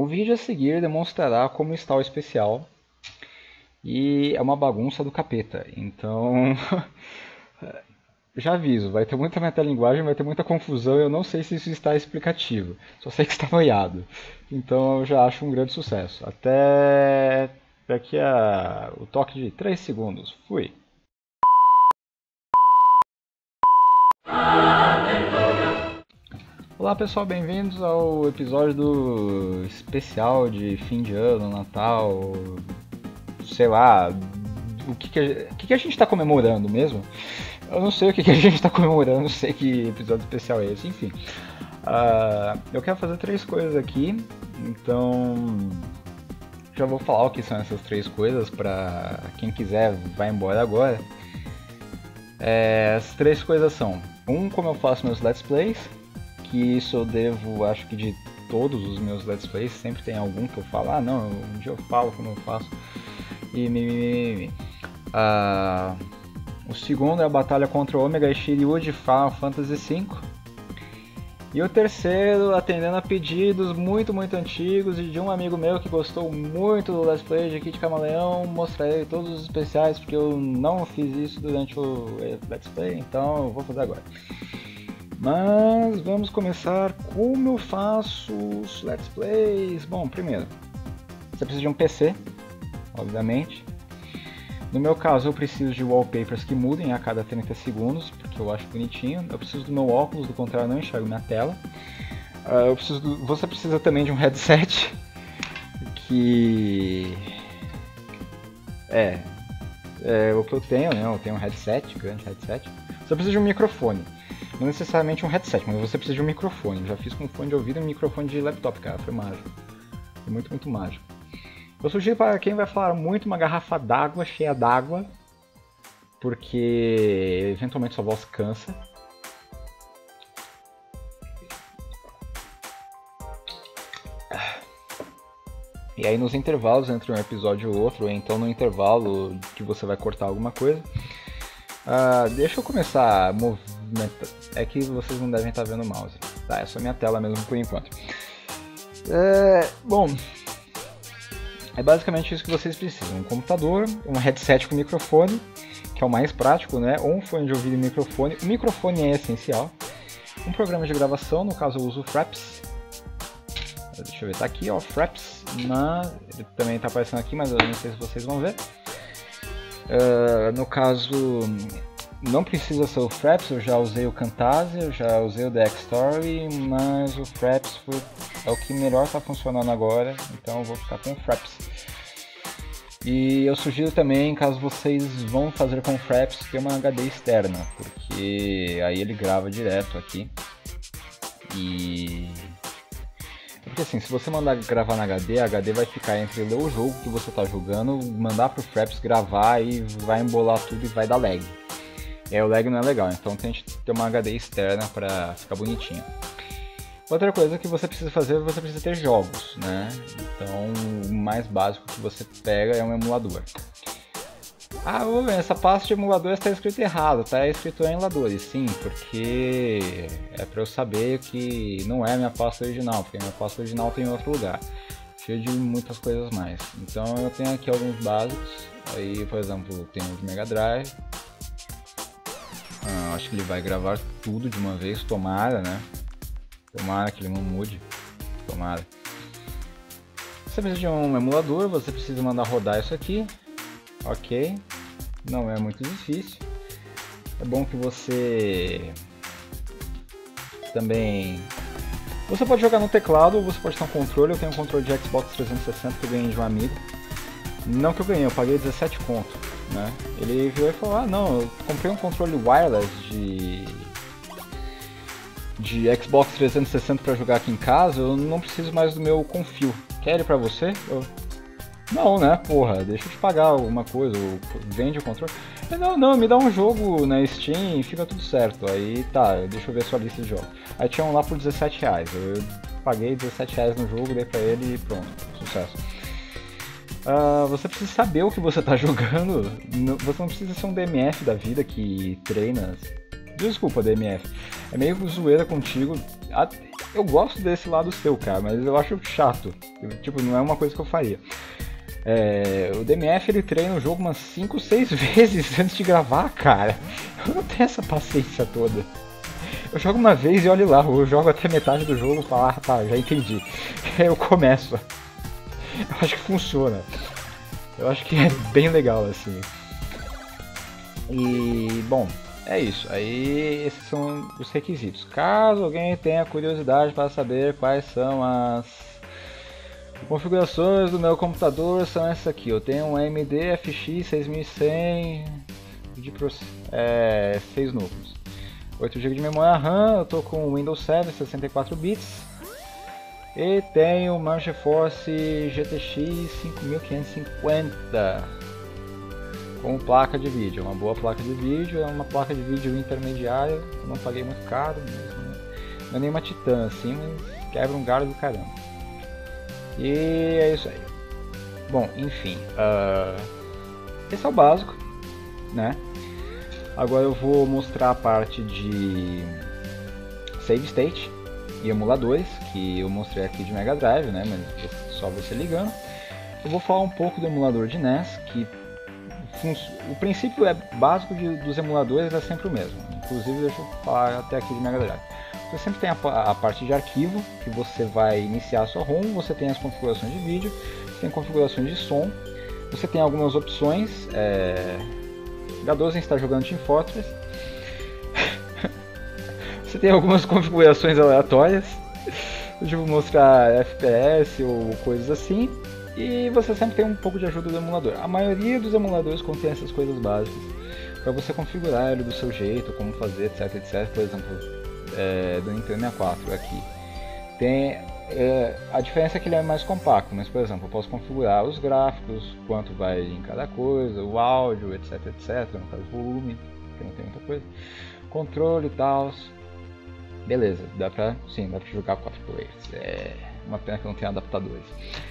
O vídeo a seguir demonstrará como está o especial e é uma bagunça do capeta, então já aviso, vai ter muita metalinguagem, vai ter muita confusão, eu não sei se isso está explicativo, só sei que está noiado, então eu já acho um grande sucesso. Até daqui a o toque de 3 segundos, fui! Olá pessoal, bem-vindos ao episódio do especial de fim de ano, Natal, sei lá, o que a gente está comemorando mesmo? Eu não sei o que a gente está comemorando, não sei que episódio especial é esse, enfim. Eu quero fazer 3 coisas aqui, então já vou falar o que são essas 3 coisas para quem quiser vai embora agora. As 3 coisas são: como eu faço meus Let's Plays, que isso eu devo, acho que de todos os meus Let's Plays, sempre tem algum que eu falo, não, um dia eu falo como eu faço, e o segundo é a batalha contra o Omega e Shiryu de Final Fantasy V. E o terceiro, atendendo a pedidos muito antigos e de um amigo meu que gostou muito do Let's Play de Kid Camaleão, mostrarei todos os especiais, porque eu não fiz isso durante o Let's Play, então eu vou fazer agora. Mas vamos começar como eu faço os Let's Plays. Bom, primeiro, você precisa de um PC, obviamente. No meu caso, eu preciso de wallpapers que mudem a cada 30 segundos, porque eu acho bonitinho. Eu preciso do meu óculos, do contrário eu não enxergo minha tela. Você precisa também de um headset, que é o que eu tenho, né? Eu tenho um headset, grande headset. Você precisa de um microfone. Não necessariamente um headset, mas você precisa de um microfone. Eu já fiz com fone de ouvido e um microfone de laptop, cara. Foi mágico. Foi muito mágico. Eu sugiro para quem vai falar muito uma garrafa d'água, cheia d'água, porque eventualmente sua voz cansa. E aí nos intervalos entre um episódio e outro, ou então no intervalo que você vai cortar alguma coisa, deixa eu começar a movimentar. É que vocês não devem estar vendo o mouse. Tá, é só minha tela mesmo por enquanto. Bom, é basicamente isso que vocês precisam. Um computador, um headset com microfone, que é o mais prático, né? Ou um fone de ouvido e microfone. O microfone é essencial. Um programa de gravação, no caso eu uso o Fraps. Deixa eu ver, tá aqui, ó, Fraps. Ele também tá aparecendo aqui, mas eu não sei se vocês vão ver. No caso, não precisa ser o Fraps, eu já usei o Camtasia, eu já usei o Dextory, mas o Fraps é o que melhor está funcionando agora, então eu vou ficar com o Fraps. E eu sugiro também, caso vocês vão fazer com o Fraps, ter uma HD externa, porque aí ele grava direto aqui. Porque assim, se você mandar gravar na HD, a HD vai ficar entre ler o jogo que você está jogando, mandar pro Fraps gravar e vai embolar tudo e vai dar lag. O lag não é legal, então tente ter uma HD externa para ficar bonitinho. Outra coisa que você precisa fazer, você precisa ter jogos, né? Então o mais básico que você pega é um emulador. Essa pasta de emuladores está escrito errado, tá escrito emuladores, sim, porque é para eu saber que não é a minha pasta original, porque a minha pasta original tem em outro lugar, cheio de muitas coisas mais. Então eu tenho aqui alguns básicos, aí por exemplo, tem o de Mega Drive. Acho que ele vai gravar tudo de uma vez, tomara, né? Tomara que ele não mude, tomara. Você precisa de um emulador, você precisa mandar rodar isso aqui. Ok, não é muito difícil. É bom que você também... Você pode jogar no teclado ou você pode ter um controle. Eu tenho um controle de Xbox 360 que eu ganhei de um amigo. Não que eu ganhei, eu paguei 17 conto, né? Ele virou e falou, não, eu comprei um controle wireless de Xbox 360 para jogar aqui em casa, eu não preciso mais do meu com fio. Quer ele pra você? Não, né, porra, deixa eu te pagar alguma coisa, vende o controle. Não, me dá um jogo na Steam e fica tudo certo. Aí tá, deixa eu ver sua lista de jogos. Aí tinha um lá por 17 reais, eu paguei 17 reais no jogo, dei pra ele e pronto, sucesso. Você precisa saber o que você está jogando, você não precisa ser um DMF da vida que treina. Desculpa, DMF, é meio zoeira contigo. Eu gosto desse lado seu, cara, mas eu acho chato. Tipo, não é uma coisa que eu faria. O DMF ele treina o jogo umas 5, 6 vezes antes de gravar, cara. Eu não tenho essa paciência toda. Eu jogo uma vez e olho lá, eu jogo até metade do jogo e falo, ah tá, já entendi. Aí eu começo. Eu acho que funciona. Eu acho que é bem legal assim. E bom, é isso. Aí esses são os requisitos. Caso alguém tenha curiosidade para saber quais são as configurações do meu computador, são essas aqui. Eu tenho um AMD FX 6100 de 6 núcleos. 8 GB de memória RAM, eu estou com Windows 7 64 bits. E tenho uma GeForce GTX 5550 com placa de vídeo, uma boa placa de vídeo, é uma placa de vídeo intermediária, eu não paguei muito caro, não é nenhuma Titan assim, mas quebra um galho do caramba. E é isso aí. Bom, enfim, esse é o básico, né? Agora eu vou mostrar a parte de save state e emuladores, que eu mostrei aqui de Mega Drive, né? Mas só você ligando. Eu vou falar um pouco do emulador de NES, que o princípio básico dos emuladores é sempre o mesmo. Inclusive, deixa eu falar até aqui de Mega Drive. Você sempre tem a parte de arquivo, que você vai iniciar a sua ROM, você tem as configurações de vídeo, você tem configurações de som, você tem algumas opções. H12 está jogando Team Fortress. Você tem algumas configurações aleatórias. Eu vou mostrar FPS ou coisas assim. E você sempre tem um pouco de ajuda do emulador. A maioria dos emuladores contém essas coisas básicas para você configurar ele do seu jeito, como fazer, etc, etc. Por exemplo, do Nintendo 64 aqui. Tem a diferença é que ele é mais compacto, mas por exemplo, eu posso configurar os gráficos, quanto vai em cada coisa, o áudio, etc, etc, no caso volume, que não tem muita coisa, controle e tal. Beleza, dá pra jogar 4 players. É uma pena que não tem adaptadores.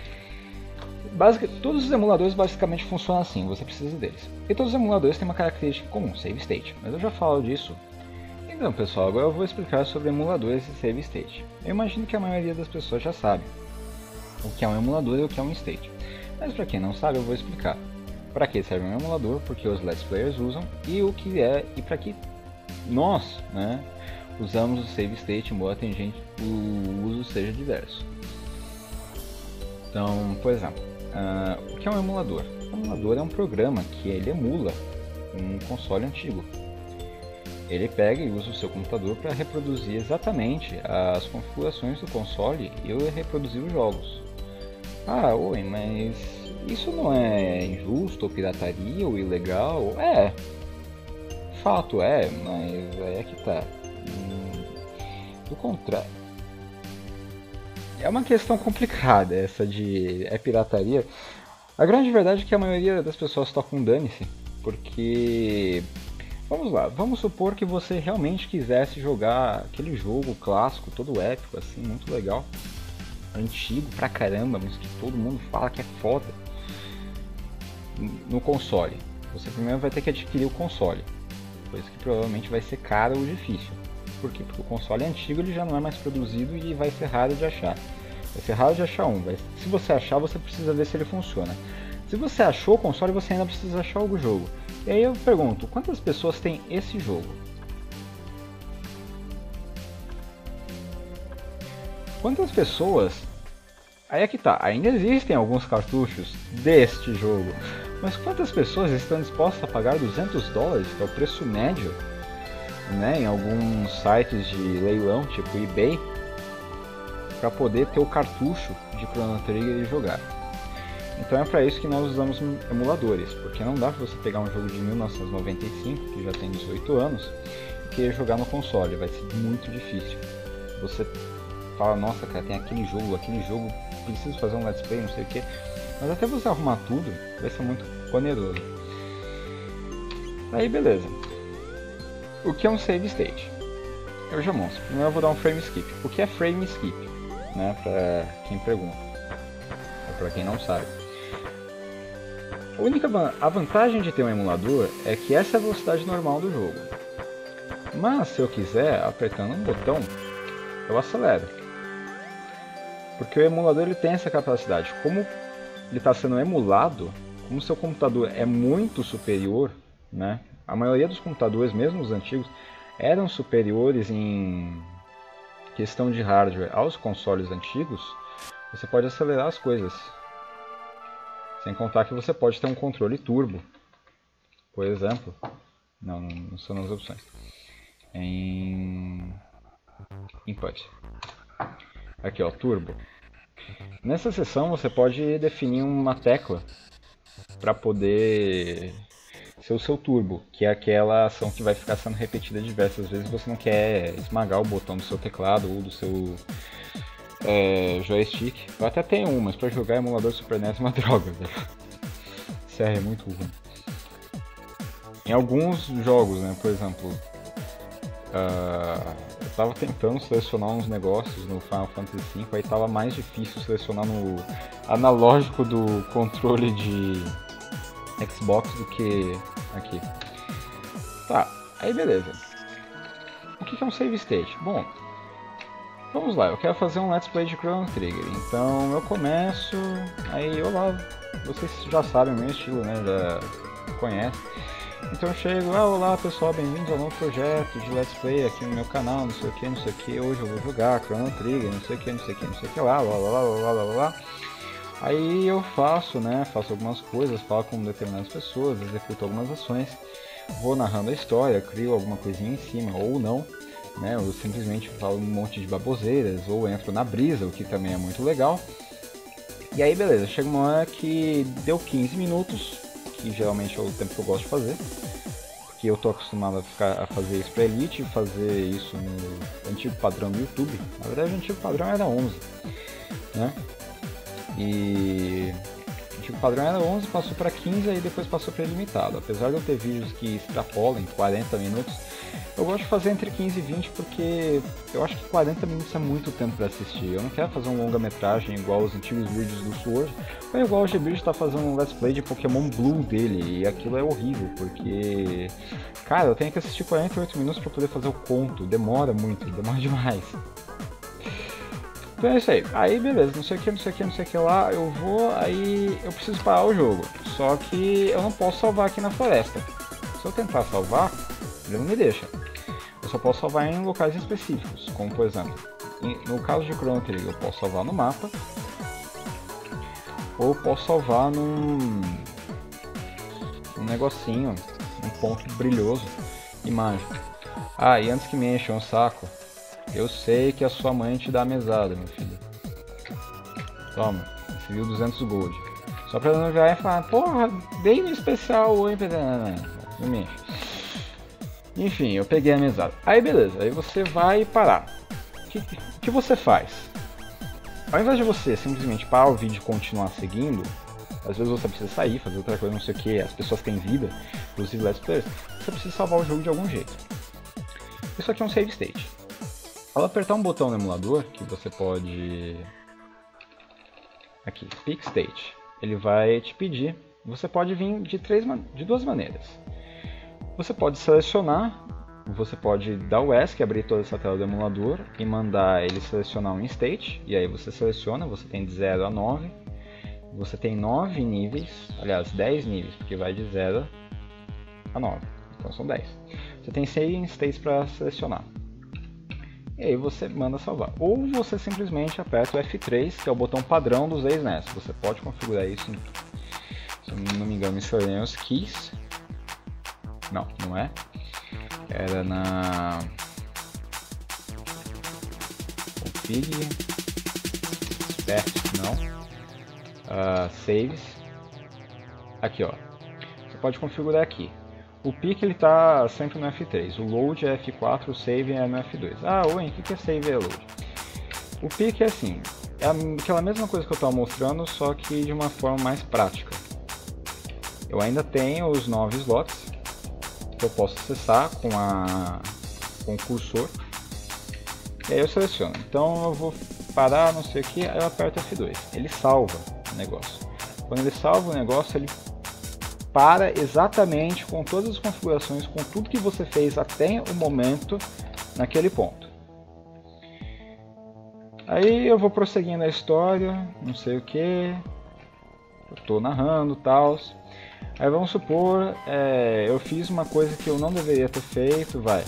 Todos os emuladores basicamente funcionam assim, você precisa deles. E todos os emuladores têm uma característica comum, save state, mas eu já falo disso. Então pessoal, agora eu vou explicar sobre emuladores e save state. Eu imagino que a maioria das pessoas já sabe o que é um emulador e o que é um state. Mas para quem não sabe, eu vou explicar para que serve um emulador, porque os Let's Players usam, e o que é e para que nós, né, usamos o save state, embora tem gente que o uso seja diverso. Então, por exemplo, o que é um emulador? Um emulador é um programa que ele emula um console antigo. Ele pega e usa o seu computador para reproduzir exatamente as configurações do console e reproduzir os jogos. Ah, oi, mas isso não é injusto, ou pirataria, ou ilegal? É, fato mas aí é que tá. Do contrário. É uma questão complicada essa de pirataria. A grande verdade é que a maioria das pessoas tocam dane-se, porque... Vamos lá, vamos supor que você realmente quisesse jogar aquele jogo clássico, todo épico, assim, muito legal, antigo pra caramba, mas que todo mundo fala que é foda, no console. Você primeiro vai ter que adquirir o console, coisa que provavelmente vai ser caro ou difícil. Por quê? Porque o console antigo ele já não é mais produzido e vai ser raro de achar. Vai ser raro de achar se você achar, você precisa ver se ele funciona. Se você achou o console, você ainda precisa achar o jogo. E aí eu pergunto, quantas pessoas têm esse jogo? Quantas pessoas... Aí é que tá, ainda existem alguns cartuchos deste jogo, mas quantas pessoas estão dispostas a pagar $200, que é o preço médio, né, em alguns sites de leilão, tipo eBay, para poder ter o cartucho de Chrono Trigger e jogar? Então é para isso que nós usamos emuladores, porque não dá para você pegar um jogo de 1995, que já tem 18 anos, e querer jogar no console, vai ser muito difícil. Você fala, nossa cara, tem aquele jogo, preciso fazer um let's play, não sei o que, mas até você arrumar tudo, vai ser muito oneroso. Aí beleza. O que é um save state? Eu já mostro. Primeiro eu vou dar um frame skip. O que é frame skip? Né, para quem pergunta, ou para quem não sabe. A vantagem de ter um emulador é que essa é a velocidade normal do jogo. Mas se eu quiser, apertando um botão, eu acelero. Porque o emulador ele tem essa capacidade. Como ele está sendo emulado, como o seu computador é muito superior, né? A maioria dos computadores, mesmo os antigos, eram superiores em questão de hardware aos consoles antigos, você pode acelerar as coisas. Sem contar que você pode ter um controle turbo, por exemplo. Não são nas opções. Em input. Aqui, ó, turbo. Nessa seção você pode definir uma tecla para poder ser o seu turbo, que é aquela ação que vai ficar sendo repetida diversas vezes. Você não quer esmagar o botão do seu teclado ou do seu joystick. Eu até tenho um, mas para jogar emulador Super NES é uma droga, né? Sério, é muito ruim. Em alguns jogos, né, por exemplo, eu tava tentando selecionar uns negócios no Final Fantasy V, aí tava mais difícil selecionar no analógico do controle de Xbox do que aqui. Tá, aí beleza. O que é um save state? Bom, vamos lá, eu quero fazer um Let's Play de Chrono Trigger, então eu começo, aí olá, vocês já sabem o meu estilo, né, já conhecem. Então eu chego, olá pessoal, bem-vindos ao novo projeto de Let's Play aqui no meu canal, não sei o que, hoje eu vou jogar Chrono Trigger, não sei o que lá, lá. Aí eu faço algumas coisas, falo com determinadas pessoas, executo algumas ações, vou narrando a história, crio alguma coisinha em cima, ou não, né, eu simplesmente falo um monte de baboseiras, ou entro na brisa, o que também é muito legal. E aí beleza, chega uma hora que deu 15 minutos, que geralmente é o tempo que eu gosto de fazer, porque eu tô acostumado a fazer isso pra Elite, fazer isso no antigo padrão do YouTube. Na verdade o antigo padrão era 11, né? E o antigo padrão era 11, passou para 15 e depois passou para ilimitado. Apesar de eu ter vídeos que extrapolam 40 minutos, eu gosto de fazer entre 15 e 20 porque eu acho que 40 minutos é muito tempo para assistir. Eu não quero fazer um longa-metragem igual os antigos vídeos do Sword, ou igual o GBridge está fazendo um Let's Play de Pokémon Blue dele, e aquilo é horrível, porque, cara, eu tenho que assistir 48 minutos para poder fazer o conto, demora muito, demora demais. Então é isso aí, aí beleza, não sei o que lá, eu vou, aí eu preciso parar o jogo, só que eu não posso salvar aqui na floresta. Se eu tentar salvar, ele não me deixa. Eu só posso salvar em locais específicos, como por exemplo, no caso de Chrono Trigger eu posso salvar no mapa, ou posso salvar num negocinho, um ponto brilhoso e mágico. Ah, e antes que me encham o saco, eu sei que a sua mãe te dá mesada, meu filho. Toma, você viu 200 gold. Só pra não virar e falar, porra, dei no especial hoje, não me enche. Enfim, eu peguei a mesada. Aí beleza, aí você vai parar. O que você faz? Ao invés de você simplesmente parar o vídeo e continuar seguindo, às vezes você precisa sair, fazer outra coisa, não sei o que, as pessoas têm vida, inclusive Let's Players, você precisa salvar o jogo de algum jeito. Isso aqui é um save state. Ao apertar um botão no emulador, que você pode... Aqui, Pick State, ele vai te pedir, você pode vir de duas maneiras. Você pode selecionar, você pode dar o ESC, abrir toda essa tela do emulador e mandar ele selecionar um state, e aí você seleciona, você tem de 0 a 9, você tem 9 níveis, aliás 10 níveis, porque vai de 0 a 9, então são 10. Você tem 6 states para selecionar. E aí você manda salvar. Ou você simplesmente aperta o F3, que é o botão padrão dos ex-NES. Você pode configurar isso, se eu não me engano, Miscellaneous Keys. Não, não é. Era na config, não. Saves. Aqui, ó. Você pode configurar aqui. O pick ele tá sempre no F3, o load é F4, o save é no F2. Ah, oi, o que é save e load? O pick é assim, é aquela mesma coisa que eu estava mostrando, só que de uma forma mais prática. Eu ainda tenho os 9 slots que eu posso acessar com o cursor. E aí eu seleciono. Então eu vou parar, não sei o que, aí eu aperto F2. Ele salva o negócio. Quando ele salva o negócio, ele para exatamente com todas as configurações, com tudo que você fez até o momento naquele ponto. Aí eu vou prosseguindo a história, não sei o que, eu tô narrando e tal. Aí vamos supor, eu fiz uma coisa que eu não deveria ter feito, vai.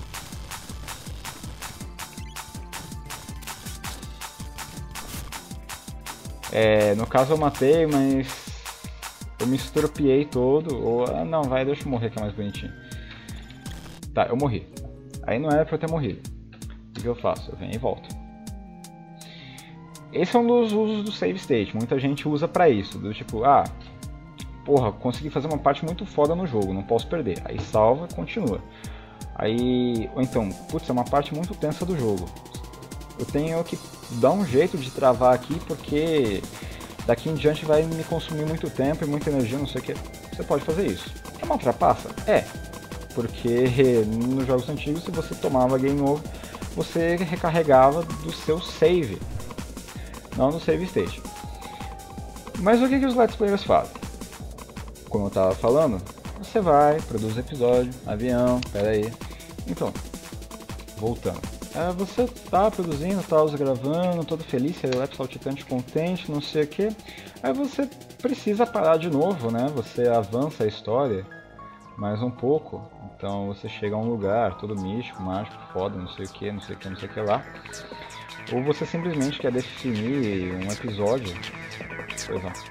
No caso eu matei, mas eu me estropiei todo, ou não, vai, deixa eu morrer que é mais bonitinho. Tá, eu morri. Aí não era pra eu ter morrido. O que eu faço? Eu venho e volto. Esse é um dos usos do save state, muita gente usa pra isso, do tipo, porra, consegui fazer uma parte muito foda no jogo, não posso perder. Aí salva, continua. Aí, ou então, putz, é uma parte muito tensa do jogo. Eu tenho que dar um jeito de travar aqui, porque daqui em diante vai me consumir muito tempo e muita energia, não sei o que. Você pode fazer isso. É uma trapaça? É. Porque nos jogos antigos, se você tomava game over, você recarregava do seu save, não do save state. Mas o que os Let's Players fazem? Como eu estava falando, você vai, produz episódio, avião, peraí. Então, voltando. Você tá produzindo, tá gravando, todo feliz, saltitante, contente, não sei o que. Aí você precisa parar de novo, né? Você avança a história mais um pouco. Então você chega a um lugar todo místico, mágico, foda, não sei o que, não sei o que, não sei o que lá. Ou você simplesmente quer definir um episódio. Pois não.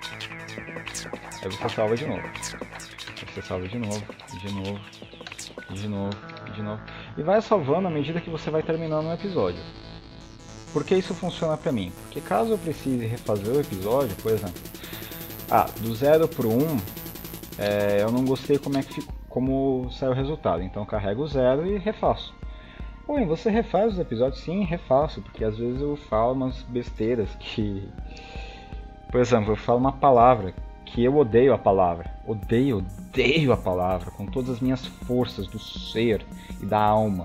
Aí você salva de novo. Você salva de novo, de novo, de novo, de novo. E vai salvando à medida que você vai terminando o episódio. Por que isso funciona pra mim? Porque caso eu precise refazer o episódio, por exemplo, do 0 pro 1, eu não gostei como saiu o resultado, então eu carrego o 0 e refaço. Oi, você refaz os episódios? Sim, refaço, porque às vezes eu falo umas besteiras que... Por exemplo, eu falo uma palavra que eu odeio a palavra. Odeio a palavra com todas as minhas forças do ser e da alma.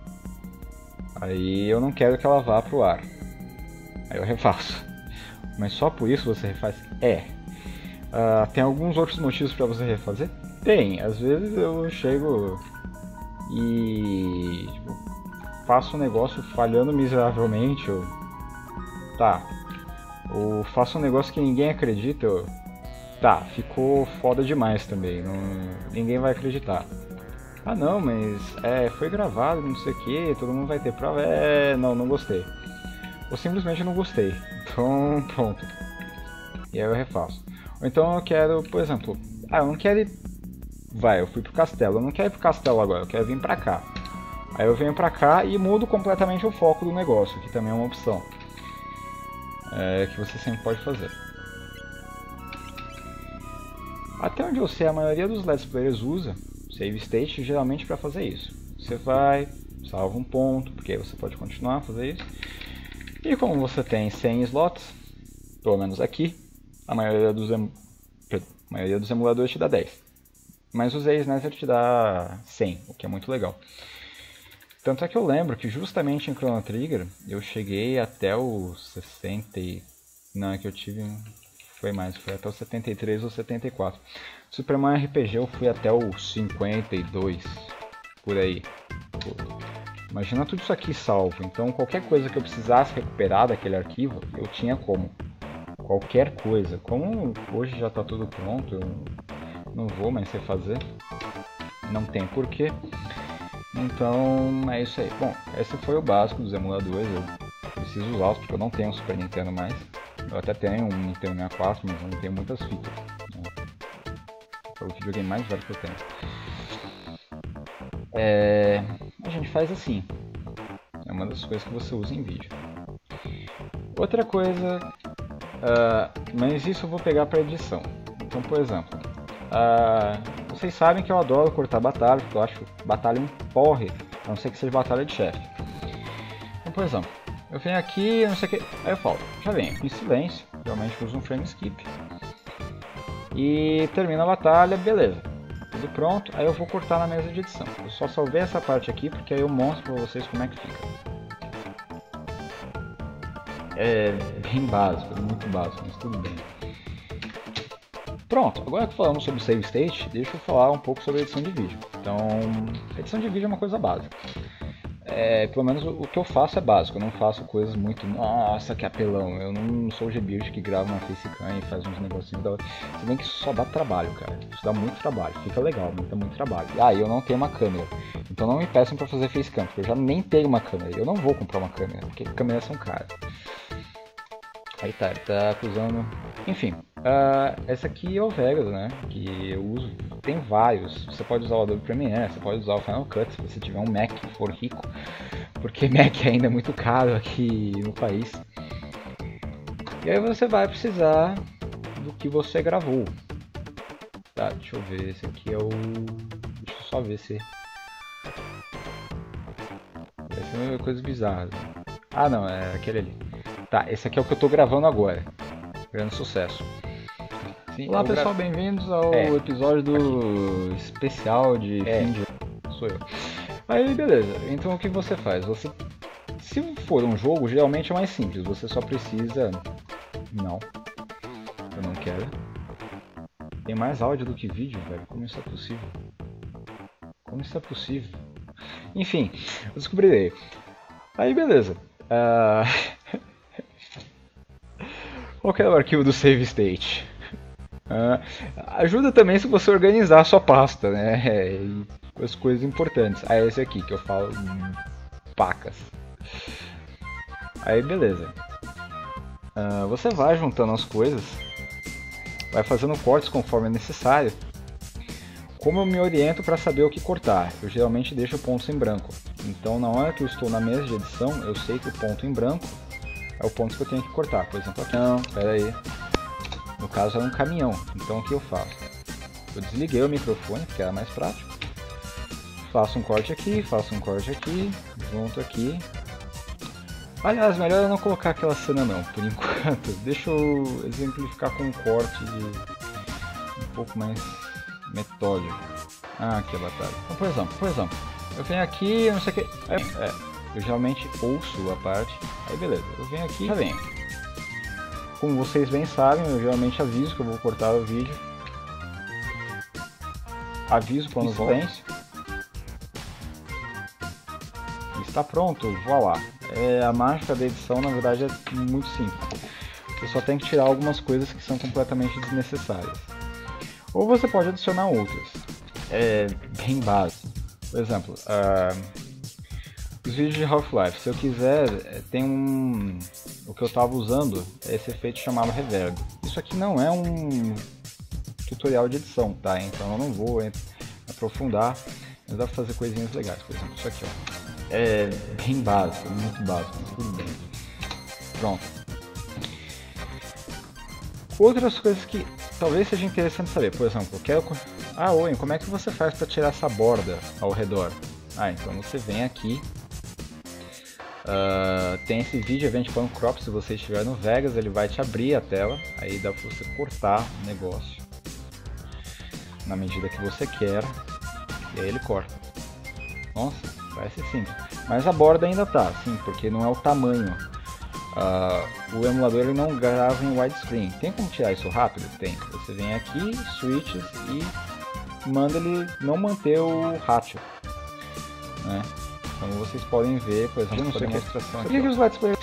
Aí eu não quero que ela vá pro ar. Aí eu refaço. Mas só por isso você refaz? Tem alguns outros motivos para você refazer? Tem. Às vezes eu chego e faço um negócio falhando miseravelmente. Ou faço um negócio que ninguém acredita. Ficou foda demais também. Ninguém vai acreditar. Não, mas foi gravado, não sei o que, todo mundo vai ter prova. Não gostei. Ou simplesmente não gostei. Então, pronto. E aí eu refaço. Ou então eu quero, por exemplo, eu não quero ir... eu fui pro castelo. Eu não quero ir pro castelo agora, eu quero vir pra cá. Aí eu venho pra cá e mudo completamente o foco do negócio, que também é uma opção. Que você sempre pode fazer. Até onde eu sei, a maioria dos Let's Players usa save state geralmente para fazer isso. Você vai, salva um ponto, porque aí você pode continuar a fazer isso. E como você tem 100 slots, pelo menos aqui, a maioria dos emuladores te dá 10. Mas o Z-Snatcher te dá 100, o que é muito legal. Tanto é que eu lembro que justamente em Chrono Trigger eu cheguei até o 60 não, é que eu tive... Foi mais, foi até o 73 ou 74. Super Mario RPG eu fui até o 52, por aí. Imagina tudo isso aqui salvo, então qualquer coisa que eu precisasse recuperar daquele arquivo, eu tinha como. Qualquer coisa. Como hoje já está tudo pronto, eu não vou mais refazer. Não tem porquê. Então é isso aí. Bom, esse foi o básico dos emuladores. Eu preciso usá-los porque eu não tenho um Super Nintendo mais. Eu até tenho um Nintendo 64, mas eu não tenho muitas fitas. É o videogame mais velho que eu tenho. A gente faz assim. É uma das coisas que você usa em vídeo. Outra coisa... mas isso eu vou pegar para edição. Então, por exemplo... vocês sabem que eu adoro cortar batalha, porque eu acho batalha um porre, a não ser que seja batalha de chefe. Então, por exemplo... Eu venho aqui, não sei o que, aí eu falo, já venho em silêncio, realmente uso um frame skip. E termina a batalha, beleza, tudo pronto, aí eu vou cortar na mesa de edição. Eu só salvei essa parte aqui porque aí eu mostro pra vocês como é que fica. É bem básico, muito básico, mas tudo bem. Pronto, agora que falamos sobre save state, deixa eu falar um pouco sobre a edição de vídeo. Então, a edição de vídeo é uma coisa básica. pelo menos o que eu faço é básico, eu não faço coisas muito, nossa, que apelão. Eu não sou o GBirt que grava na facecam e faz uns negocinhos da hora. Se bem que isso só dá trabalho, cara. Isso dá muito trabalho, fica legal, mas dá muito trabalho. E eu não tenho uma câmera, então não me peçam pra fazer facecam, porque eu já nem tenho uma câmera. Eu não vou comprar uma câmera, porque câmeras são caras. Aí tá, ele tá acusando. Enfim, essa aqui é o Vegas, né? Que eu uso. Tem vários. Você pode usar o Adobe Premiere, você pode usar o Final Cut se você tiver um Mac e for rico. Porque Mac ainda é muito caro aqui no país. E aí você vai precisar do que você gravou. Tá, deixa eu ver. Esse aqui é o. Deixa eu só ver se. Essa é uma coisa bizarra. Ah, não, é aquele ali. Tá, esse aqui é o que eu tô gravando agora. Grande sucesso. Sim, olá pessoal, bem-vindos ao episódio do especial de fim de ano. Sou eu. Aí beleza, então o que você faz? Se for um jogo, geralmente é mais simples. Você só precisa... Não. Eu não quero. Tem mais áudio do que vídeo, velho. Como isso é possível? Como isso é possível? Enfim, eu descobrirei. Aí beleza. Qual que é o arquivo do save state? Ajuda também se você organizar a sua pasta, né? E as coisas importantes. Esse aqui que eu falo pacas. Aí beleza. Você vai juntando as coisas, vai fazendo cortes conforme é necessário. Como eu me oriento para saber o que cortar? Eu geralmente deixo pontos em branco. Então na hora que eu estou na mesa de edição, eu sei que o ponto em branco é o ponto que eu tenho que cortar. Por exemplo, aqui. Não, pera aí. No caso é um caminhão. Então o que eu faço? Eu desliguei o microfone, porque era mais prático. Faço um corte aqui, junto aqui. Aliás, melhor eu não colocar aquela cena não, por enquanto. Deixa eu exemplificar com um corte um pouco mais metódico. Aqui a batalha. Então, por exemplo, eu venho aqui, não sei o que. Eu geralmente ouço a parte. Aí beleza, eu venho aqui, já venho. Como vocês bem sabem, eu geralmente aviso que eu vou cortar o vídeo. Aviso quando volto. Está pronto, voilá. A mágica da edição na verdade é muito simples. Você só tem que tirar algumas coisas que são completamente desnecessárias. Ou você pode adicionar outras. É bem básico. Por exemplo, os vídeos de Half-Life, se eu quiser, tem o que eu estava usando é esse efeito chamado reverb. Isso aqui não é um tutorial de edição, tá? Então eu não vou aprofundar, mas dá pra fazer coisinhas legais. Por exemplo, isso aqui, ó. É bem básico, muito básico, mas tudo bem. Pronto. Outras coisas que talvez seja interessante saber, por exemplo, eu quero... Owen, como é que você faz para tirar essa borda ao redor? Então você vem aqui. Tem esse vídeo Event Pan Crop, se você estiver no Vegas, ele vai te abrir a tela, aí dá para você cortar o negócio na medida que você quer, e aí ele corta. Nossa, parece simples, mas a borda ainda tá, sim, porque não é o tamanho. O emulador ele não grava em widescreen. Tem como tirar isso rápido? Tem. Você vem aqui, switches e manda ele não manter o ratio, né? Como vocês podem ver, por exemplo, essa demonstração aqui. Os let's play.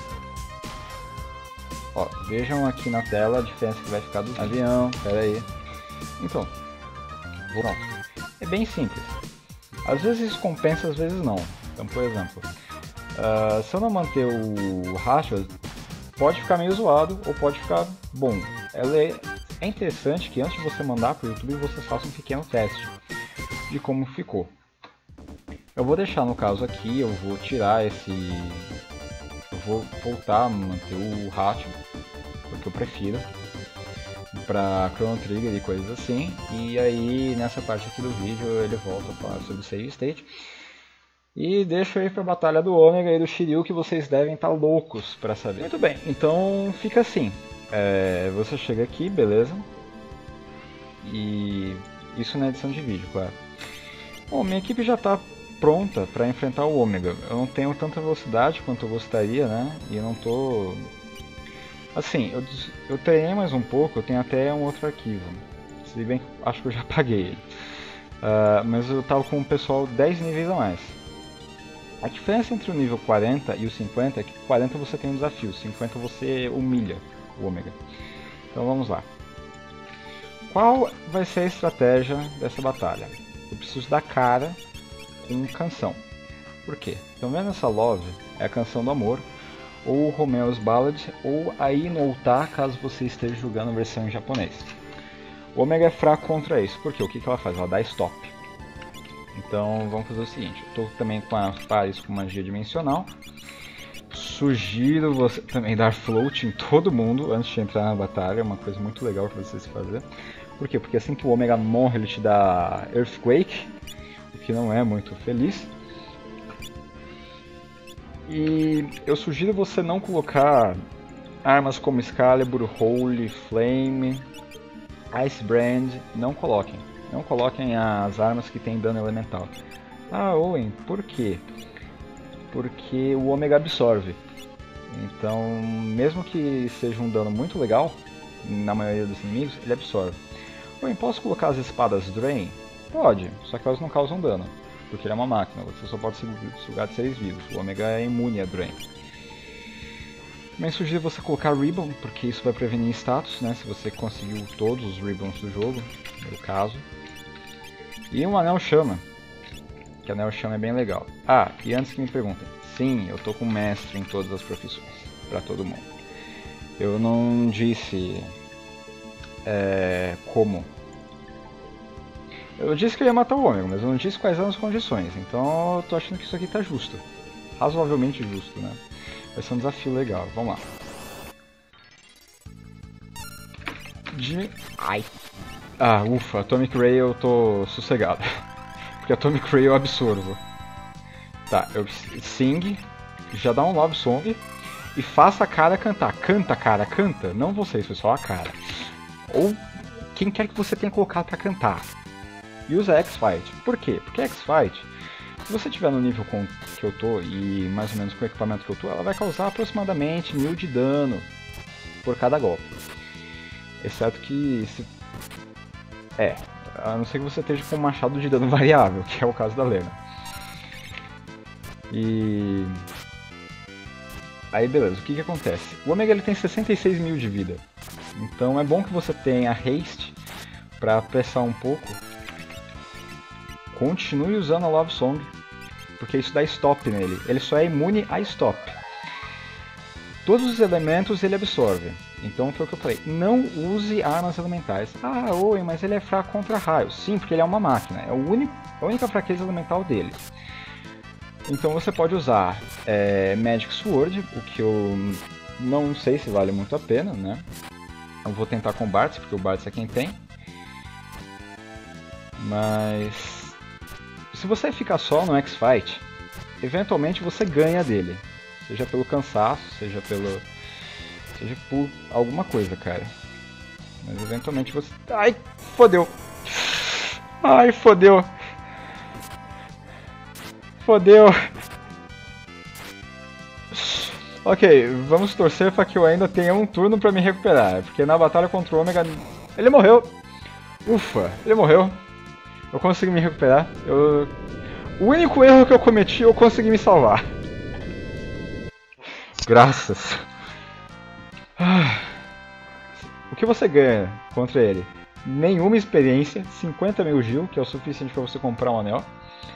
Ó, vejam aqui na tela a diferença que vai ficar do avião. Pera aí. Então, pronto. É bem simples. Às vezes isso compensa, às vezes não. Então, por exemplo, se eu não manter o ratio, pode ficar meio zoado ou pode ficar bom. É interessante que antes de você mandar para o YouTube, você faça um pequeno teste de como ficou. Eu vou deixar no caso aqui, eu vou tirar esse... Eu vou voltar a manter o ratio, porque eu prefiro, para Chrono Trigger e coisas assim. E aí nessa parte aqui do vídeo ele volta a falar sobre o Save State. E deixo aí para a batalha do Ômega e do Shiryu, que vocês devem estar loucos para saber. Muito bem, então fica assim. Você chega aqui, beleza? E isso na edição de vídeo, claro. Bom, minha equipe já está pronta para enfrentar o Ômega. Eu não tenho tanta velocidade quanto eu gostaria, né? E eu não tô... Assim, eu treinei mais um pouco, eu tenho até um outro arquivo. Se bem que acho que eu já apaguei ele. Mas eu tava com o pessoal 10 níveis a mais. A diferença entre o nível 40 e o 50 é que 40 você tem um desafio, 50 você humilha o Ômega. Então vamos lá. Qual vai ser a estratégia dessa batalha? Eu preciso dar cara com canção. Por quê? Estão vendo essa Love? É a canção do amor, ou Romeo's Ballad, ou Ai no Uta, caso você esteja jogando a versão em japonês. O Ômega é fraco contra isso, porque o que ela faz? Ela dá stop. Então vamos fazer o seguinte, eu estou também com as pares com magia dimensional. Sugiro você também dar float em todo mundo antes de entrar na batalha, é uma coisa muito legal para você se fazer. Por quê? Porque assim que o Ômega morre ele te dá Earthquake, o que não é muito feliz. E eu sugiro você não colocar armas como Excalibur, Holy, Flame, Ice Brand, não coloquem. Não coloquem as armas que tem dano elemental. Ah, Owen, por quê? Porque o Ômega absorve. Então, mesmo que seja um dano muito legal, na maioria dos inimigos, ele absorve. Owen, posso colocar as espadas Drain? Pode, só que elas não causam dano. Porque ele é uma máquina, você só pode sugar de seres vivos. O Ômega é imune a Drain. Também sugiro você colocar Ribbon, porque isso vai prevenir status, né? Se você conseguiu todos os Ribbons do jogo, no caso. E um Anel Chama, que Anel Chama é bem legal. Ah, e antes que me perguntem, sim, eu tô com mestre em todas as profissões, pra todo mundo. Eu não disse como. Eu disse que eu ia matar o Ômega, mas eu não disse quais eram as condições, então eu tô achando que isso aqui tá justo. Razoavelmente justo, né? Vai ser um desafio legal, vamos lá. Ai. Ah, ufa, Atomic Ray eu tô sossegado. Porque Atomic Ray eu absorvo. Tá, eu sing, já dá um love song e faça a cara cantar. Canta, cara, canta. Não vocês, pessoal, a cara. Ou quem quer que você tenha colocado pra cantar. E usa X-Fight. Por quê? Porque X-Fight, se você tiver no nível que eu tô e mais ou menos com o equipamento que eu tô, ela vai causar aproximadamente 1000 de dano por cada golpe. Exceto que se... a não ser que você esteja com um machado de dano variável, que é o caso da Lena. E... aí beleza, o que acontece? O Ômega ele tem 66.000 de vida. Então é bom que você tenha haste para apressar um pouco. Continue usando a Love Song, porque isso dá stop nele. Ele só é imune a stop. Todos os elementos ele absorve. Então foi o que eu falei. Não use armas elementais. Ah, Owen, mas ele é fraco contra raios. Sim, porque ele é uma máquina. É a única fraqueza elemental dele. Então você pode usar Magic Sword, o que eu não sei se vale muito a pena, né? Eu vou tentar com o Bartz, porque o Bartz é quem tem. Mas se você ficar só no X-Fight, eventualmente você ganha dele. Seja pelo cansaço, seja por alguma coisa, cara. Mas eventualmente você... ai, fodeu! Ai, fodeu! Fodeu! Ok, vamos torcer para que eu ainda tenha um turno para me recuperar. Porque na batalha contra o Ômega... ele morreu! Ufa, ele morreu. Eu consegui me recuperar. O único erro que eu cometi, eu consegui me salvar. Graças. O que você ganha contra ele? Nenhuma experiência, 50.000 Gil, que é o suficiente para você comprar um anel.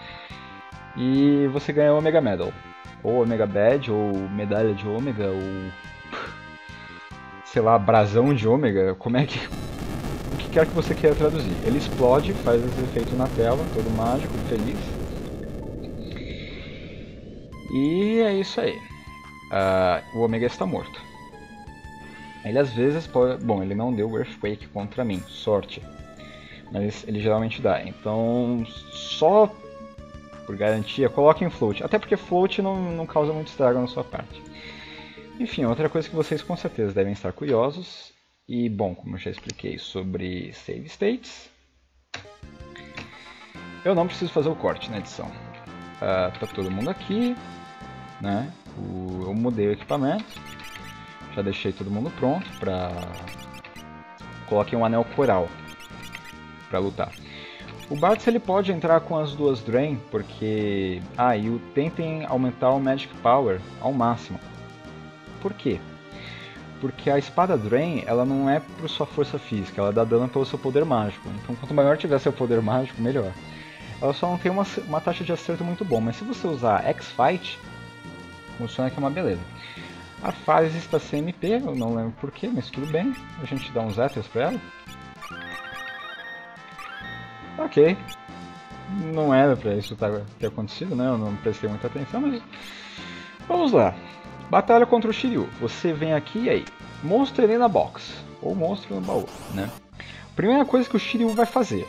E você ganha o Omega Medal. Ou Omega Badge, ou Medalha de Ômega, ou... sei lá, Brasão de Ômega. Como é que... o que quer que você queira traduzir. Ele explode, faz esse efeito na tela, todo mágico, feliz. E é isso aí. O Ômega está morto. Ele às vezes pode... bom, ele não deu Earthquake contra mim, sorte. Mas ele geralmente dá. Então, só por garantia, coloquem Float. Até porque Float não causa muito estrago na sua parte. Enfim, outra coisa que vocês com certeza devem estar curiosos. E, bom, como eu já expliquei sobre Save States, eu não preciso fazer o corte na edição. Tá todo mundo aqui, né? Eu mudei o equipamento, já deixei todo mundo pronto para... coloquei um anel coral para lutar. O Bartz ele pode entrar com as duas Drain, porque... e tentem aumentar o Magic Power ao máximo. Por quê? Porque a espada Drain, ela não é por sua força física, ela dá dano pelo seu poder mágico. Então quanto maior tiver seu poder mágico, melhor. Ela só não tem uma taxa de acerto muito bom, mas se você usar X-Fight, funciona que é uma beleza. A Pharis está sem MP, eu não lembro porquê, mas tudo bem. A gente dá uns Ethers pra ela. Ok. Não era pra isso ter acontecido, né? Eu não prestei muita atenção, mas... Vamos lá. Batalha contra o Shiryu. Você vem aqui e aí, monstro ali na box, ou monstro no baú, né? Primeira coisa que o Shiryu vai fazer,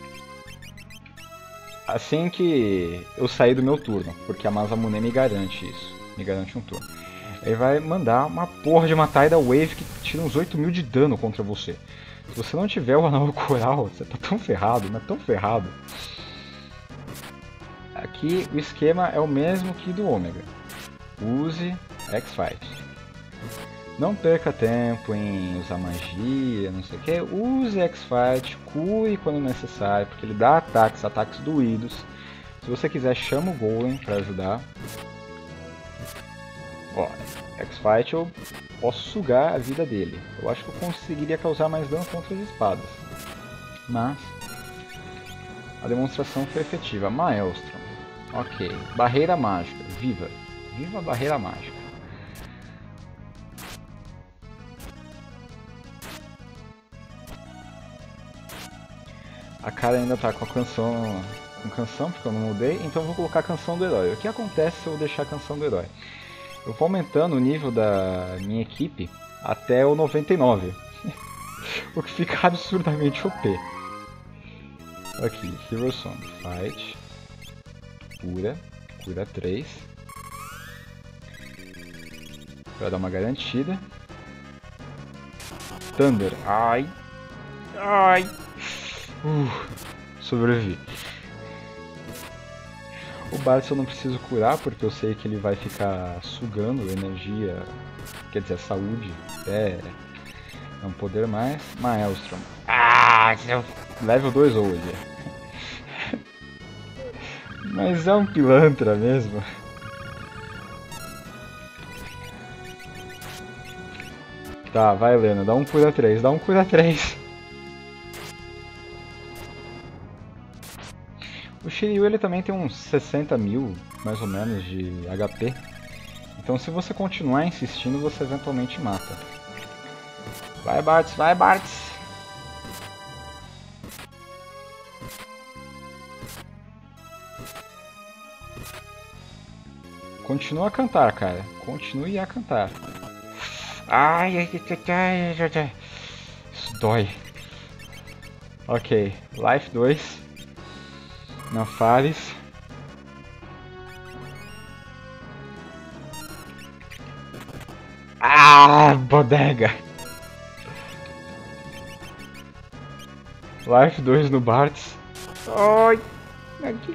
assim que eu sair do meu turno, porque a Masamune me garante isso, me garante um turno, ele vai mandar uma porra de uma Tidal Wave que tira uns 8.000 de dano contra você. Se você não tiver o Anel Coral, você tá tão ferrado, mas tão ferrado. Aqui o esquema é o mesmo que do Ômega. Use X-Fight. Não perca tempo em usar magia, não sei o que. Use X-Fight, cure quando necessário, porque ele dá ataques doídos. Se você quiser, chama o Golem para ajudar. Ó, X-Fight eu posso sugar a vida dele. Eu acho que eu conseguiria causar mais dano contra as espadas. Mas a demonstração foi efetiva. Maelstrom. Ok. Barreira mágica. Viva! Viva a barreira mágica. A cara ainda tá com a canção, porque eu não mudei, então eu vou colocar a canção do herói. O que acontece se eu deixar a canção do herói? Eu vou aumentando o nível da minha equipe até o 99, o que fica absurdamente OP. Aqui, Hero Song, Fight, cura 3, para dar uma garantida. Thunder, ai, sobrevivi. O Bartz eu não preciso curar, porque eu sei que ele vai ficar sugando energia, quer dizer, saúde, até não poder mais. Maelstrom. Level 2 hoje. Mas é um pilantra mesmo. Tá, vai Helena, dá um cura 3, dá um cura 3. O Shiryu ele também tem uns 60.000, mais ou menos, de HP. Então se você continuar insistindo, você eventualmente mata. Vai Bartz, vai Bartz! Continua a cantar, cara. Continue a cantar. Isso dói. Ok, Life 2. Na Pharis. Bodega! Life 2 no Bartz. Ai, aqui.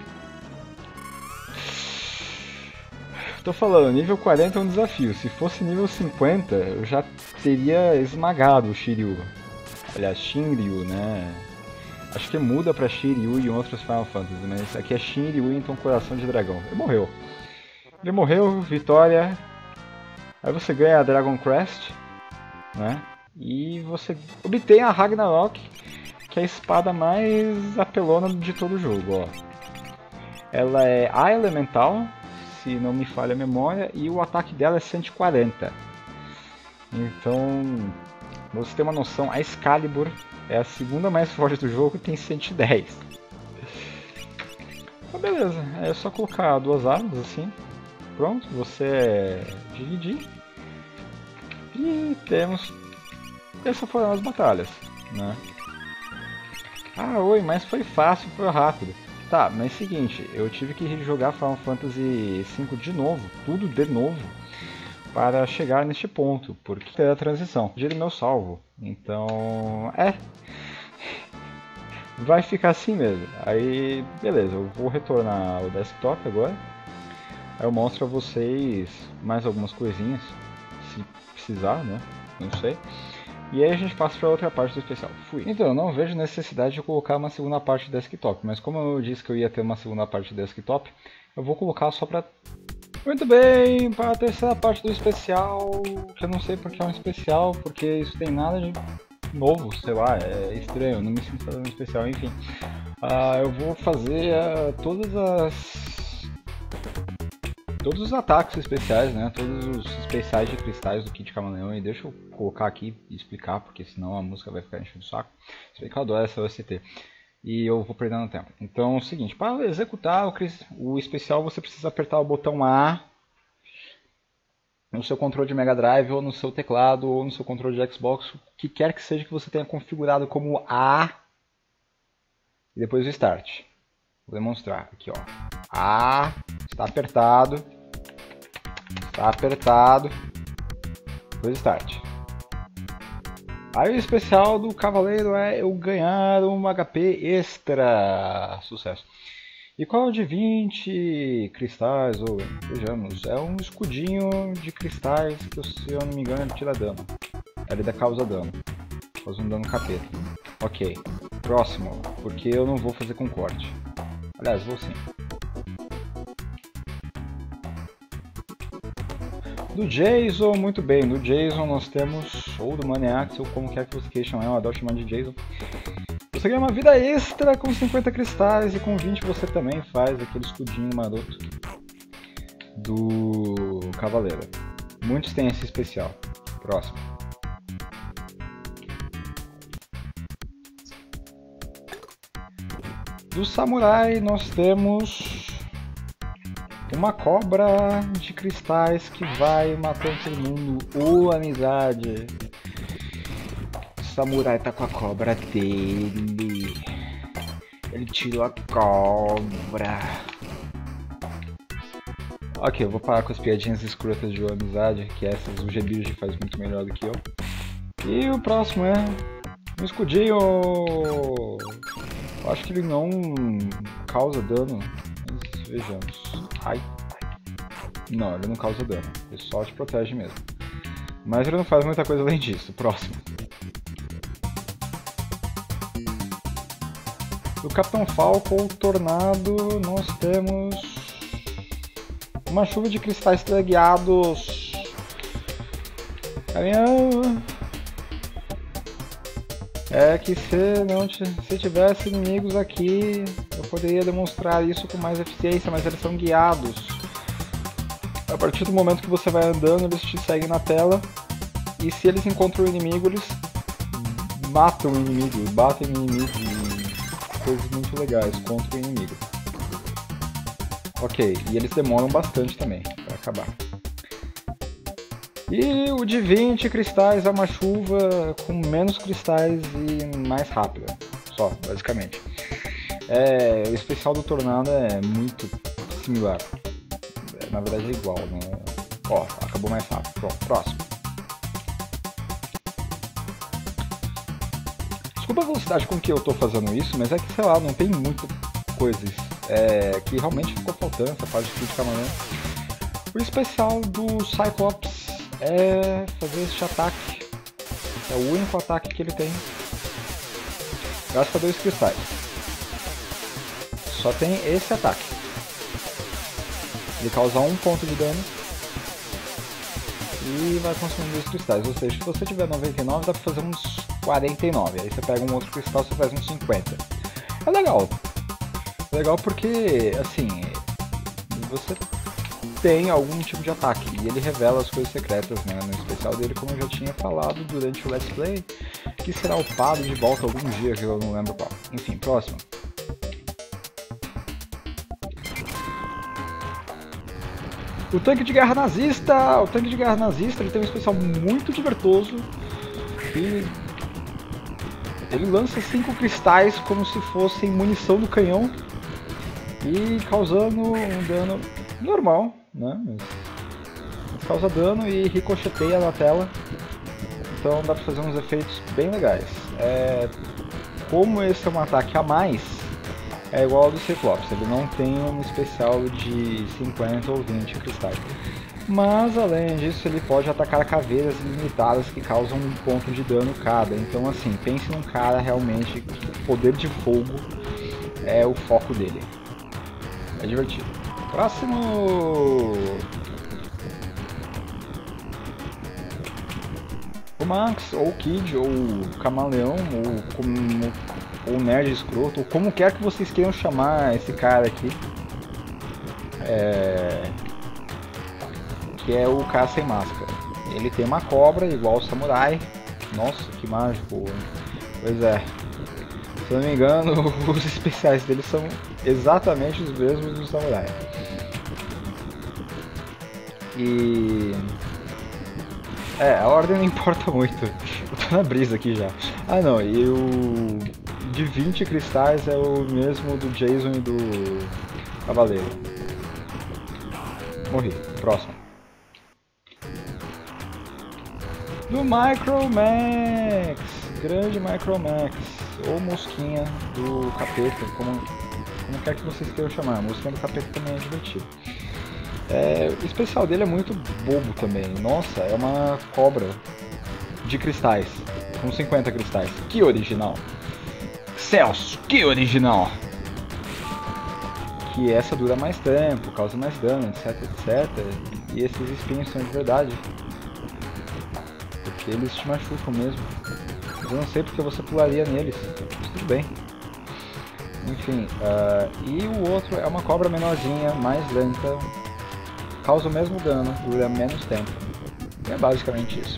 Tô falando, nível 40 é um desafio. Se fosse nível 50, eu já teria esmagado o Shiryu. Aliás, Shinryu, né? Acho que muda pra Shiryu e outros Final Fantasy, mas aqui é Shinryu, então Coração de Dragão. Ele morreu. Ele morreu, vitória. Aí você ganha a Dragon Crest, né? E você obtém a Ragnarok, que é a espada mais apelona de todo o jogo, ó. Ela é A Elemental, se não me falha a memória, e o ataque dela é 140. Então, pra você ter uma noção, a Excalibur é a segunda mais forte do jogo e tem 110. Então beleza, é só colocar duas armas assim. Pronto, você dividir. E temos... Essas foram as batalhas, né? Oi, mas foi fácil, foi rápido. Tá, mas é o seguinte, eu tive que rejogar Final Fantasy V de novo, tudo de novo, para chegar neste ponto, porque é a transição. Perdi meu salvo, então vai ficar assim mesmo. Aí, beleza, eu vou retornar ao desktop agora. Aí eu mostro a vocês mais algumas coisinhas, se precisar, né? Não sei. E aí a gente passa para outra parte do especial. Fui. Então, eu não vejo necessidade de colocar uma segunda parte de desktop, mas como eu disse que eu ia ter uma segunda parte de desktop, eu vou colocar só para... Muito bem, para a terceira parte do especial, que eu não sei porque é um especial, porque isso tem nada de novo, sei lá, é estranho, não me sinto fazendo um especial, enfim. Eu vou fazer todos os ataques especiais, né? Todos os especiais de cristais do Kid Camaleão. E deixa eu colocar aqui e explicar, porque senão a música vai ficar enchendo o saco. Se bem que eu adoro essa OST. E eu vou perdendo tempo. Então é o seguinte, para executar o especial você precisa apertar o botão A no seu controle de Mega Drive, ou no seu teclado, ou no seu controle de Xbox, o que quer que seja que você tenha configurado como A. E depois o Start. Vou demonstrar aqui, ó. A está apertado. Está apertado. Depois Start. Aí o especial do Cavaleiro é eu ganhar um HP extra. Sucesso. E qual é o de 20 cristais? Ou, vejamos, é um escudinho de cristais que, se eu não me engano, ele tira dano. Ele dá causa dano. Causa um dano capeta. Ok. Próximo, porque eu não vou fazer com corte. Aliás, vou sim. Do Jason, muito bem. No Jason nós temos, ou do Maniacs, ou como quer que você queira chamar, eu adoro chamar de Jason. Você ganha uma vida extra com 50 cristais e com 20 você também faz aquele escudinho maroto do Cavaleiro. Muitos têm esse especial. Próximo. Do Samurai nós temos uma cobra de cristais que vai matando todo mundo. Amizade. O Samurai tá com a cobra dele. Ele tirou a cobra. Ok, eu vou parar com as piadinhas escrotas de amizade, que essas o Gebirge faz muito melhor do que eu. E o próximo é um escudinho. Eu acho que ele não causa dano, mas vejamos. Ai. Não, ele não causa dano, ele só te protege mesmo. Mas ele não faz muita coisa além disso. Próximo. Do Capitão Falcon, Tornado, nós temos uma chuva de cristais teleguiados. Caminhão. É que se tivesse inimigos aqui, eu poderia demonstrar isso com mais eficiência, mas eles são guiados. A partir do momento que você vai andando, eles te seguem na tela, e se eles encontram o inimigo, eles matam o inimigo, batem no inimigo, e coisas muito legais contra o inimigo. Ok, e eles demoram bastante também para acabar. E o de 20 cristais é uma chuva com menos cristais e mais rápida, só, basicamente. O especial do Tornado é muito similar, na verdade é igual, né? Ó, acabou mais rápido. Pronto, próximo. Desculpa a velocidade com que eu tô fazendo isso, mas é que, sei lá, não tem muita coisa que realmente ficou faltando, essa parte de Kid Camaleão. O especial do Cyclops é fazer este ataque. É o único ataque que ele tem. Gasta 2 cristais. Só tem esse ataque. Ele causa 1 ponto de dano. E vai consumindo 2 cristais. Ou seja, se você tiver 99, dá pra fazer uns 49. Aí você pega um outro cristal, você faz uns 50. É legal. É legal porque, assim, você tem algum tipo de ataque, e ele revela as coisas secretas, né, no especial dele, como eu já tinha falado durante o Let's Play, que será upado de volta algum dia, que eu não lembro qual. Enfim, próximo. O tanque de guerra nazista! O tanque de guerra nazista ele tem um especial muito divertoso, e ele lança 5 cristais como se fossem munição do canhão, e causando um dano normal, né? Mas causa dano e ricocheteia na tela, então dá pra fazer uns efeitos bem legais. Como esse é um ataque a mais, é igual ao do Cyclops, ele não tem um especial de 50 ou 20 cristais. Mas além disso ele pode atacar caveiras limitadas que causam um ponto de dano cada. Então assim, pense num cara realmente que o poder de fogo é o foco dele. É divertido. Próximo! O Max, ou o Kid, ou o Camaleão, ou Nerd Escroto, ou como quer que vocês queiram chamar esse cara aqui. Que é o cara sem máscara. Ele tem uma cobra igual o samurai. Nossa, que mágico. Pois é. Se eu não me engano, os especiais dele são exatamente os mesmos do samurai. E... a ordem não importa muito. Eu tô na brisa aqui já. Ah não, e o de 20 cristais é o mesmo do Jason e do Cavaleiro. Morri. Próximo. Do Micromax. Grande Micromax. Ou Mosquinha do Capeta, como quer que vocês queiram chamar. A Mosquinha do Capeta também é divertido. O especial dele é muito bobo também. Nossa, é uma cobra de cristais, com 50 cristais. Que original! Celso, que original! Que essa dura mais tempo, causa mais dano, etc, etc. E esses espinhos são de verdade. Porque eles te machucam mesmo. Eu não sei porque você pularia neles, mas tudo bem. Enfim, e o outro é uma cobra menorzinha, mais lenta. Causa o mesmo dano, dura menos tempo. E é basicamente isso.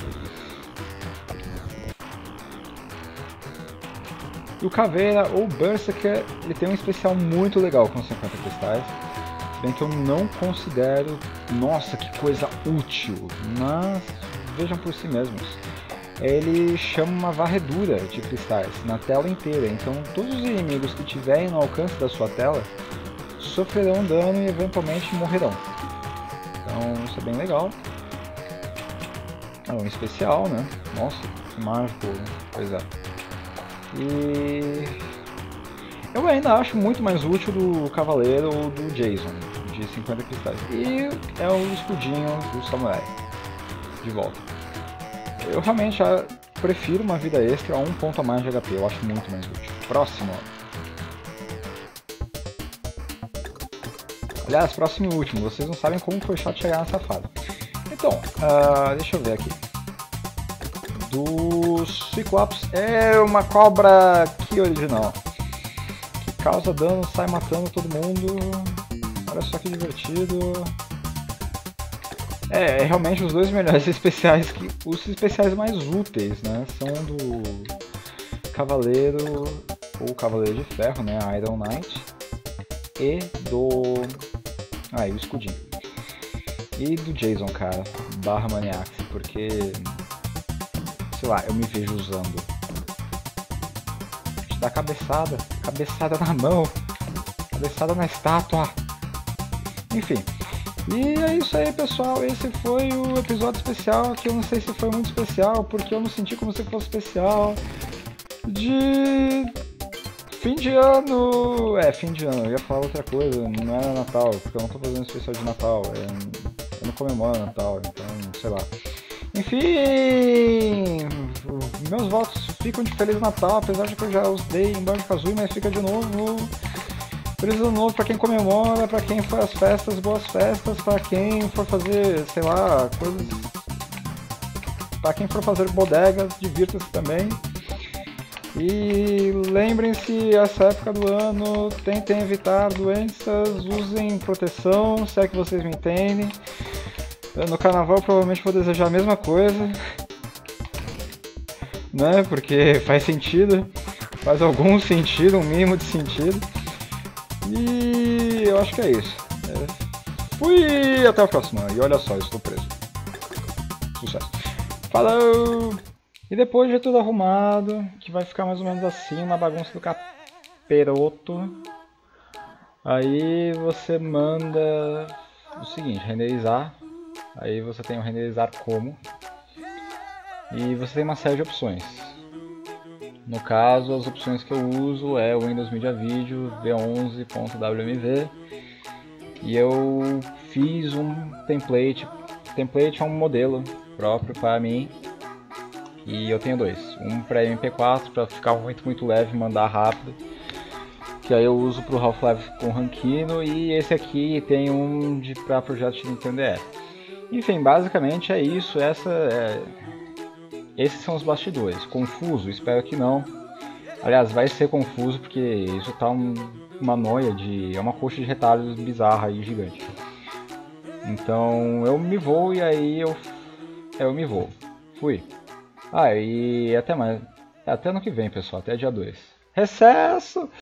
E o Caveira ou Berserker, ele tem um especial muito legal com 50 cristais. Se bem que eu não considero, nossa, que coisa útil, mas vejam por si mesmos. Ele chama uma varredura de cristais na tela inteira, então todos os inimigos que tiverem no alcance da sua tela sofrerão dano e eventualmente morrerão. Então isso é bem legal. É um especial, né? Nossa, que mágico, pois é. E eu ainda acho muito mais útil do Cavaleiro ou do Jason, de 50 cristais. E é o escudinho do Samurai, de volta. Eu realmente prefiro uma vida extra a um ponto a mais de HP, eu acho muito mais útil. Próximo. Aliás, próximo e último, vocês não sabem como foi chato chegar nessa fase. Então, deixa eu ver aqui. Do Cyclops é uma cobra que original. Que causa dano, sai matando todo mundo. Olha só que divertido. Realmente os dois melhores especiais, os especiais mais úteis, né? São do Cavaleiro, ou Cavaleiro de Ferro, né? Iron Knight. E do... e o escudinho. E do Jason, cara, barra Maniax, porque... sei lá, eu me vejo usando. Te dá cabeçada na mão, cabeçada na estátua. Enfim. E é isso aí, pessoal, esse foi o episódio especial, que eu não sei se foi muito especial, porque eu não senti como se fosse especial de fim de ano. Fim de ano, eu ia falar outra coisa, não era Natal, porque eu não tô fazendo especial de Natal, eu não comemoro Natal, então, sei lá. Enfim, meus votos ficam de Feliz Natal, apesar de que eu já os dei em Banjo-Kazooie, mas fica de novo. Feliz Ano Novo pra quem comemora, pra quem faz festas, boas festas, pra quem for fazer, sei lá, coisas... pra quem for fazer bodegas, divirta-se também. E lembrem-se, essa época do ano, tentem evitar doenças, usem proteção, se é que vocês me entendem. No carnaval provavelmente vou desejar a mesma coisa, né? Porque faz sentido, faz algum sentido, um mínimo de sentido. E eu acho que é isso. Fui, até a próxima. E olha só, estou preso. Sucesso. Falou! E depois de tudo arrumado, que vai ficar mais ou menos assim, uma bagunça do caperoto. Aí você manda o seguinte, renderizar. Aí você tem o renderizar como. E você tem uma série de opções. No caso, as opções que eu uso é o Windows Media Video V11.wmv. E eu fiz um template. Template é um modelo próprio para mim. E eu tenho dois. Um para MP4 para ficar muito leve, mandar rápido. Que aí eu uso para o Half-Life com Rankino. E esse aqui tem um para projeto de Nintendo DS. Enfim, basicamente é isso. Esses são os bastidores. Confuso? Espero que não. Aliás, vai ser confuso porque isso tá uma noia é uma coxa de retalhos bizarra e gigante. Então eu me vou e aí eu me vou. Fui. E até mais. Até ano que vem, pessoal. Até dia 2. Recesso!